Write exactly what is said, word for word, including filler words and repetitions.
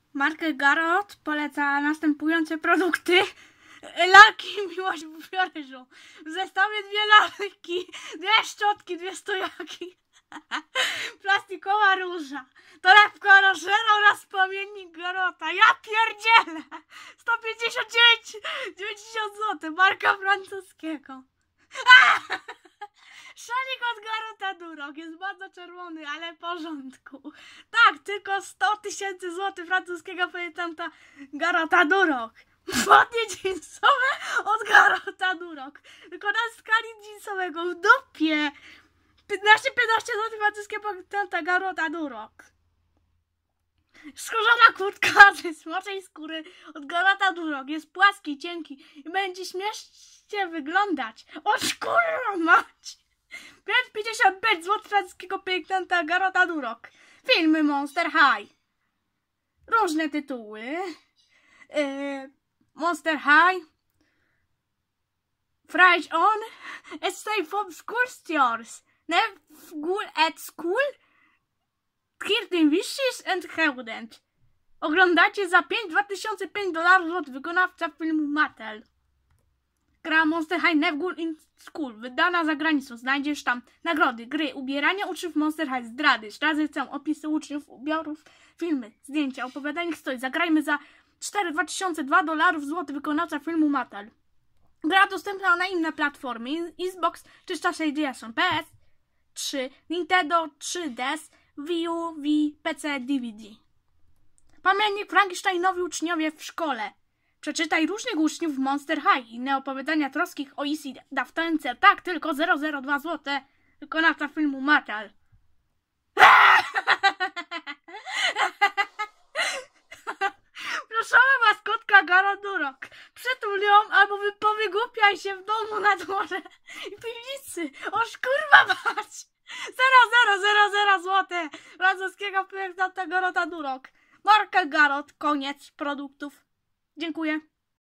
Markę Garot poleca następujące produkty. Lalki Miłość w Biorężu. W zestawie dwie lalki, dwie szczotki, dwie stojaki. Plastikowa róża. Torebka Rożera oraz pamiętnik Garota. Ja pierdzielę! sto pięćdziesiąt dziewięć dziewięćdziesiąt złotych. Marka francuskiego. Szalik od Garota Duroc jest bardzo czerwony, ale w porządku. Tak, tylko sto tysięcy złotych francuskiego pamiętanta Garota Duroc. Spodnie jeansowe od Garota Duroc. Tylko na skali jeansowego w dupie. piętnaście piętnaście złotych francuskiego pamiętanta Garota Duroc. Skórzana kurtka ze smoczej skóry od Garota Duroc. Jest płaski, cienki i będzie śmiesznie wyglądać. O kurwa mać! pięć pięćdziesiąt pięć złotych francuskiego pamiętanta Garota Duroc. Filmy Monster High. Różne tytuły. Yy, Monster High. Fright on. Escape from Schoolsters. Never School at School. Kirtin Wishes and Heudent. Oglądacie za pięć dwa tysiące pięć dolarów od wykonawca filmu Mattel. Gra Monster High Never in School, wydana za granicą. Znajdziesz tam nagrody, gry, ubierania uczniów Monster High, zdrady, zdrady chcę, opisy uczniów, ubiorów, filmy, zdjęcia, opowiadanie historii. Zagrajmy za cztery dwa tysiące dwa dolarów złoty wykonawca filmu Mattel. Gra dostępna na inne platformy: Xbox trzysta sześćdziesiąt, P S trzy, Nintendo trzy D S, Wii U, Wii, P C, D V D. Pamiętnik Frankensteinowi uczniowie w szkole. Przeczytaj różnych uczniów Monster High. Inne opowiadania troskich o Easy Daftence. Tak, tylko zero zero dwa złote. Wykonawca filmu Mattel. Pluszowa maskotka Garota Duroc. Przytul ją albo powygłupiaj się w domu, na dworze i piwnicy. Oż kurwa mać. zero zero zero zero złote. Francuskiego pamiętanta Garota Duroc. Marka Garot. Koniec produktów. Dziękuję.